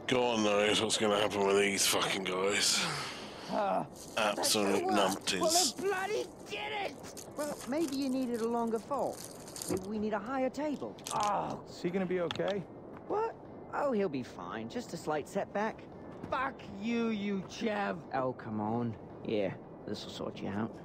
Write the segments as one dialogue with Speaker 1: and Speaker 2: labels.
Speaker 1: God knows what's going to happen with these fucking guys. Absolute numpties.
Speaker 2: Well, bloody did it! Well, maybe you needed a longer fall. Maybe we need a higher table. Oh.
Speaker 3: Is he gonna be okay?
Speaker 2: What? Oh, he'll be fine. Just a slight setback.
Speaker 4: Fuck you, you chav.
Speaker 2: Oh, come on. Yeah, this'll sort you out.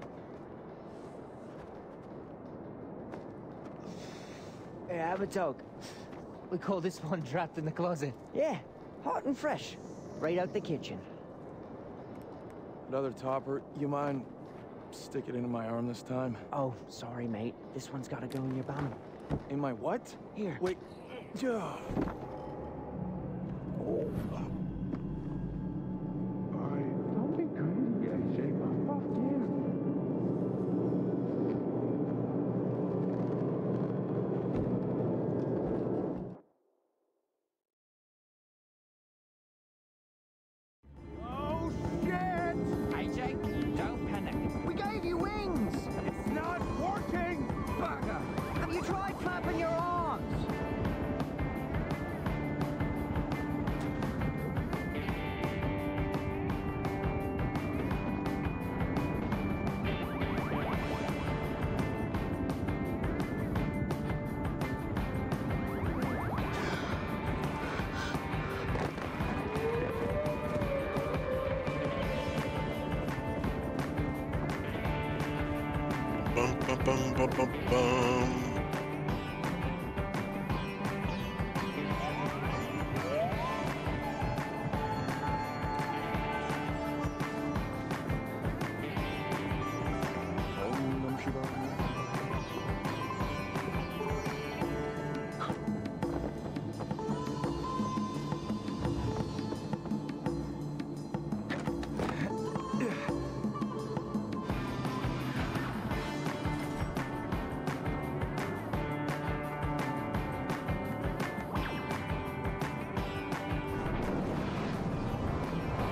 Speaker 4: Yeah, have a dog. We call this one trapped in the closet.
Speaker 2: Yeah, hot and fresh. Right out the kitchen.
Speaker 3: Another topper. You mind stick it into my arm this time?
Speaker 2: Oh, sorry, mate. This one's gotta go in your bum.
Speaker 3: In my what?
Speaker 2: Here.
Speaker 3: Wait. Oh.
Speaker 5: Don't be crazy, AJ. Fuck yeah.
Speaker 4: Oh, shit! AJ, don't panic.
Speaker 2: We gave you wings!
Speaker 4: It's not working! Bugger!
Speaker 2: Have you tried flapping your arms?
Speaker 1: Bum, bum, bum, bum, bum, bum.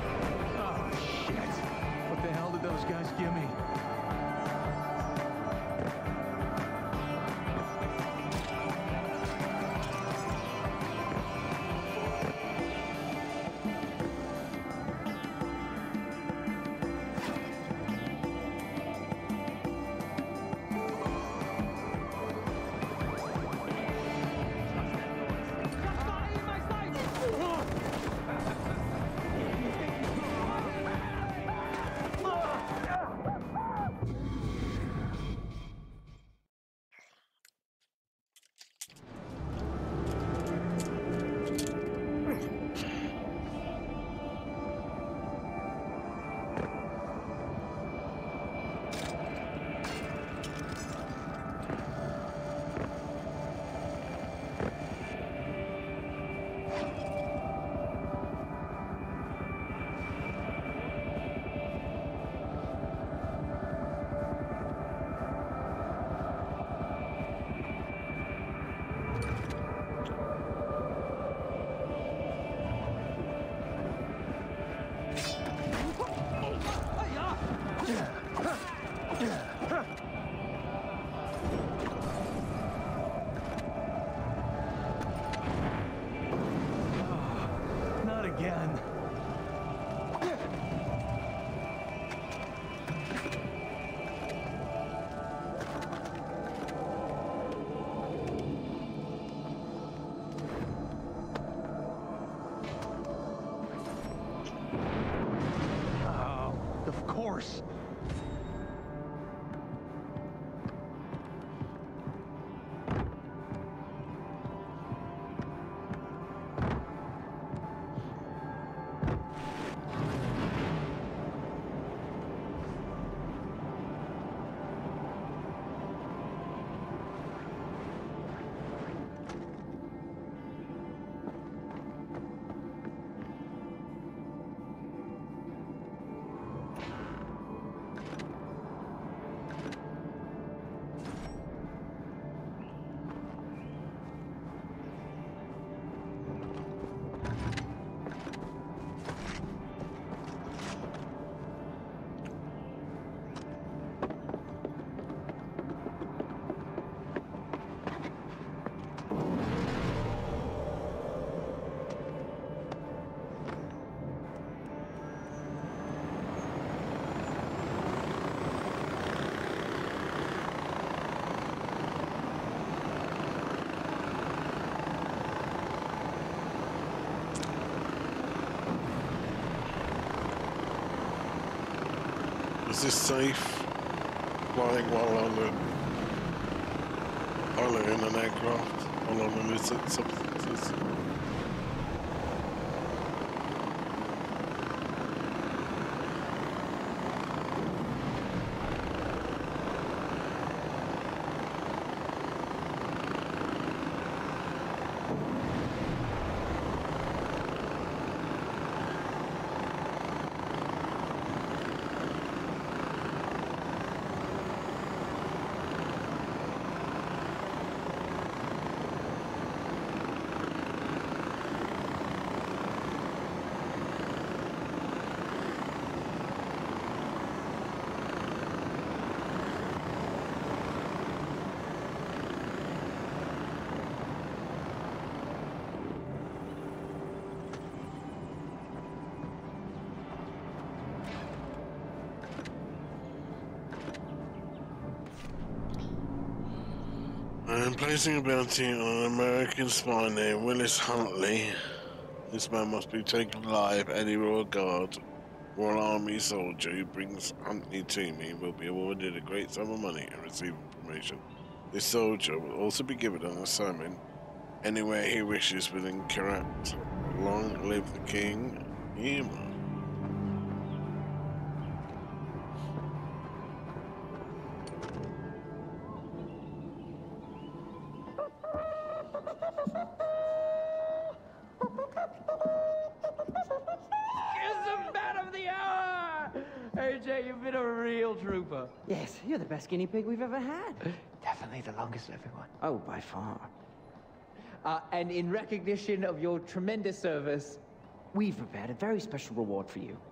Speaker 3: What the hell did those guys give me?
Speaker 1: this safe? Flying while in an aircraft, while on illicit substances? I'm placing a bounty on an American spy named Willis Huntley. This man must be taken alive. Any Royal Guard, Royal Army soldier who brings Huntley to me will be awarded a great sum of money and receive promotion. This soldier will also be given an assignment anywhere he wishes within Karat. Long live the king. Yuma.
Speaker 4: AJ, you've been a real trooper.
Speaker 2: Yes, you're the best guinea pig we've ever had.
Speaker 4: Definitely the longest living one.
Speaker 2: Oh, by far.
Speaker 4: And in recognition of your tremendous service,
Speaker 2: We've prepared a very special reward for you.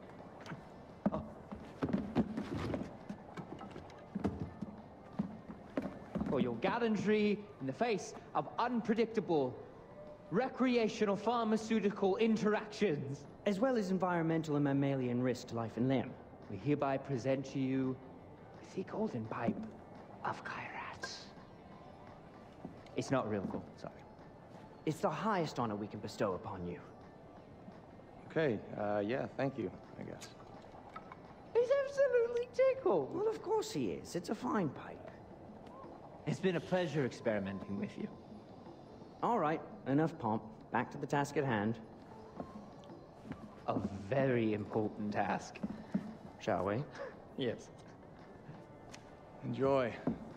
Speaker 4: for your gallantry in the face of unpredictable recreational pharmaceutical interactions,
Speaker 2: As well as environmental and mammalian risk to life and limb.
Speaker 4: we hereby present to you the golden pipe of Kairat. It's not real gold, sorry.
Speaker 2: It's the highest honor we can bestow upon you.
Speaker 3: Okay, yeah, thank you, I guess.
Speaker 4: He's absolutely tickled.
Speaker 2: Well, of course he is. It's a fine pipe.
Speaker 4: It's been a pleasure experimenting with you.
Speaker 2: All right, enough pomp. Back to the task at hand.
Speaker 4: A very important task.
Speaker 2: Shall we?
Speaker 4: Yes.
Speaker 3: Enjoy.